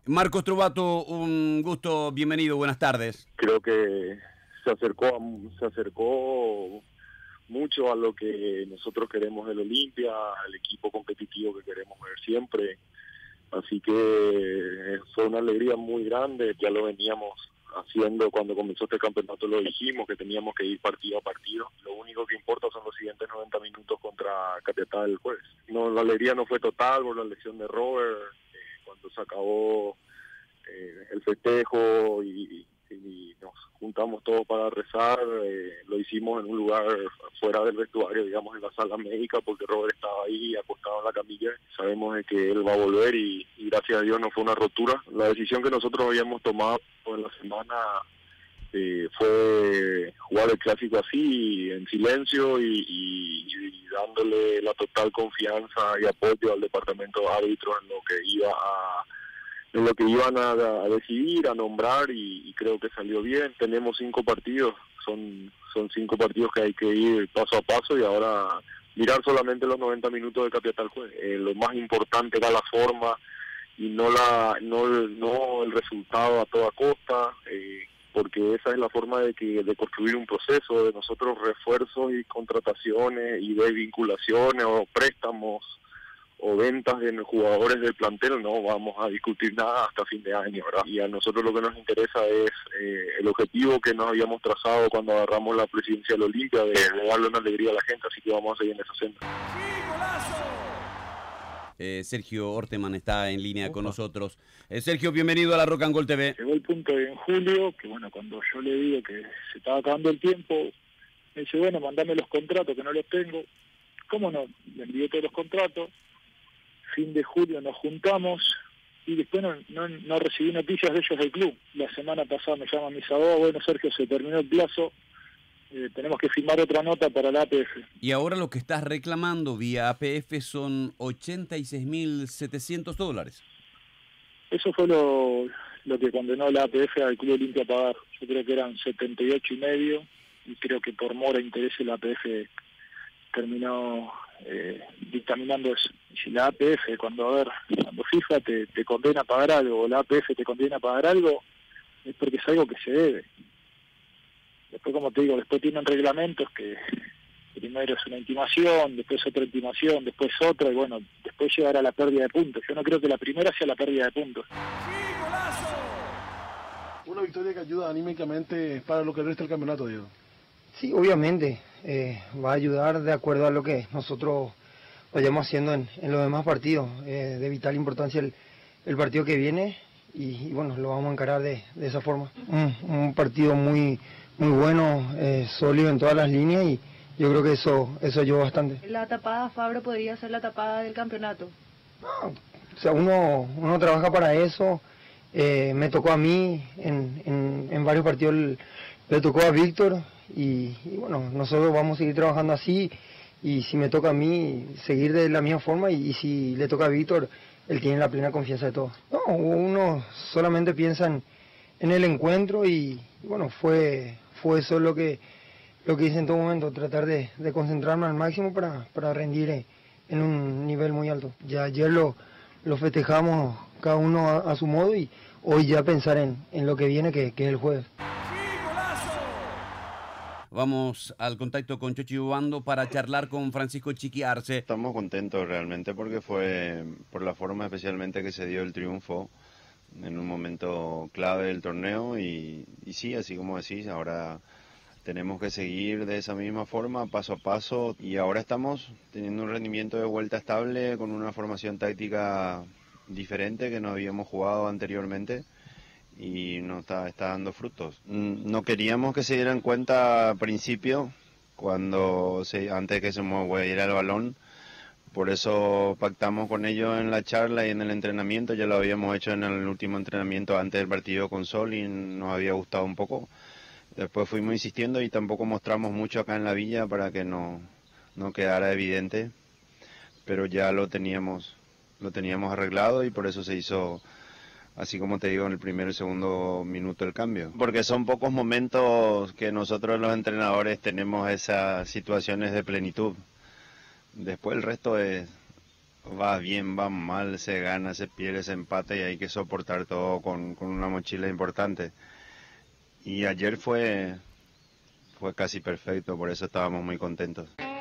Marcos Trubato, un gusto, bienvenido, buenas tardes. Creo que se acercó mucho a lo que nosotros queremos del Olimpia, al equipo competitivo que queremos ver siempre. Así que fue una alegría muy grande, ya lo veníamos haciendo cuando comenzó este campeonato, lo dijimos que teníamos que ir partido a partido. Lo único que importa son los siguientes 90 minutos contra Capiatá el jueves. No, la alegría no fue total por la lesión de Robert, cuando se acabó el festejo y nos juntamos todos para rezar, lo hicimos en un lugar fuera del vestuario, digamos en la sala médica, porque Robert estaba ahí acostado en la camilla. Sabemos de que él va a volver y gracias a Dios no fue una rotura. La decisión que nosotros habíamos tomado en la semana fue jugar el clásico así, en silencio y dándole la total confianza y apoyo al departamento de árbitros en lo que iban a decidir, a nombrar, y creo que salió bien. Tenemos 5 partidos, son 5 partidos que hay que ir paso a paso, y ahora mirar solamente los 90 minutos de Capiatá al jueves. Lo más importante era la forma y no el resultado a toda costa, porque esa es la forma de construir un proceso, de nosotros refuerzos y contrataciones y de vinculaciones o préstamos o ventas de jugadores del plantel, no vamos a discutir nada hasta fin de año, ¿verdad? Y a nosotros lo que nos interesa es el objetivo que nos habíamos trazado cuando agarramos la presidencia del Olimpia, de darle una alegría a la gente, así que vamos a seguir en esa senda. Sergio Orteman está en línea con nosotros. Sergio, bienvenido a la Rock and Gold TV. Llegó el punto en julio, que bueno, cuando yo le digo que se estaba acabando el tiempo, me dice, bueno, mandame los contratos, que no los tengo. ¿Cómo no? Le envié todos los contratos. Fin de julio nos juntamos y después no recibí noticias de ellos del club. La semana pasada me llaman mis abogados, bueno, Sergio, se terminó el plazo, tenemos que firmar otra nota para la APF. Y ahora lo que estás reclamando vía APF son $86.700. Eso fue lo que condenó la APF al Club Olimpia a pagar. Yo creo que eran 78,5, y creo que por mora e interés la APF terminó dictaminando eso. Y si la APF, cuando FIFA te condena a pagar algo, o la APF te condena a pagar algo, es porque es algo que se debe. Después, como te digo, después tienen reglamentos que primero es una intimación, después otra intimación, después otra, y bueno, después llegará a la pérdida de puntos. Yo no creo que la primera sea la pérdida de puntos. Una victoria que ayuda anímicamente para lo que resta del campeonato, Diego. Sí, obviamente, va a ayudar de acuerdo a lo que nosotros vayamos haciendo en los demás partidos. De vital importancia el partido que viene y bueno, lo vamos a encarar de esa forma. Un partido muy bueno, sólido en todas las líneas, y yo creo que eso ayudó bastante. ¿La tapada Fabro podría ser la tapada del campeonato? No, o sea, uno trabaja para eso. Me tocó a mí, en varios partidos le tocó a Víctor, y bueno, nosotros vamos a seguir trabajando así, y si me toca a mí, seguir de la misma forma, y si le toca a Víctor, él tiene la plena confianza de todos. No, uno solamente piensa en el encuentro, y bueno, fue eso lo que hice en todo momento, tratar de concentrarme al máximo para rendir en un nivel muy alto. Ya ayer lo festejamos cada uno a su modo, y hoy ya pensar en lo que viene, que es el jueves. Vamos al contacto con Chochi Ubando para charlar con Francisco Chiqui Arce. Estamos contentos realmente porque fue por la forma especialmente que se dio el triunfo en un momento clave del torneo, y sí, así como decís, ahora tenemos que seguir de esa misma forma, paso a paso, y ahora estamos teniendo un rendimiento de vuelta estable con una formación táctica diferente que no habíamos jugado anteriormente, y nos está dando frutos. No queríamos que se dieran cuenta al principio, antes que se moviera el balón, por eso pactamos con ellos en la charla y en el entrenamiento. Ya lo habíamos hecho en el último entrenamiento antes del partido con Sol y nos había gustado un poco. Después fuimos insistiendo y tampoco mostramos mucho acá en la villa para que no quedara evidente, pero ya lo teníamos arreglado, y por eso se hizo, así como te digo, en el primer y segundo minuto el cambio. Porque son pocos momentos que nosotros los entrenadores tenemos esas situaciones de plenitud. Después el resto es va bien, va mal, se gana, se pierde, se empata y hay que soportar todo con una mochila importante. Y ayer fue casi perfecto, por eso estábamos muy contentos.